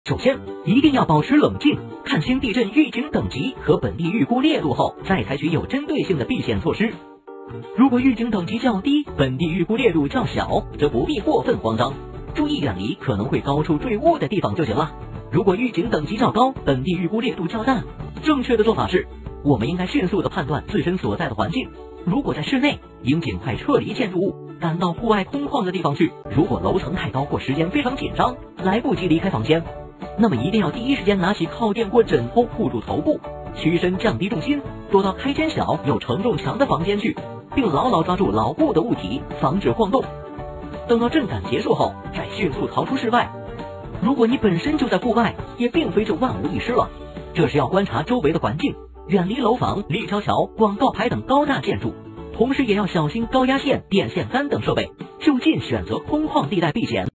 首先，一定要保持冷静，看清地震预警等级和本地预估烈度后，再采取有针对性的避险措施。如果预警等级较低，本地预估烈度较小，则不必过分慌张，注意远离可能会高处坠物的地方就行了。如果预警等级较高，本地预估烈度较大，正确的做法是，我们应该迅速地判断自身所在的环境。如果在室内，应尽快撤离建筑物，赶到户外空旷的地方去。如果楼层太高或时间非常紧张，来不及离开房间，那么一定要第一时间拿起靠垫或枕头护住头部，屈身降低重心，躲到开间小有承重墙的房间去，并牢牢抓住牢固的物体，防止晃动。等到震感结束后，再迅速逃出室外。如果你本身就在户外，也并非就万无一失了。这是要观察周围的环境，远离楼房、立交桥、广告牌等高大建筑，同时也要小心高压线、电线杆等设备，就近选择空旷地带避险。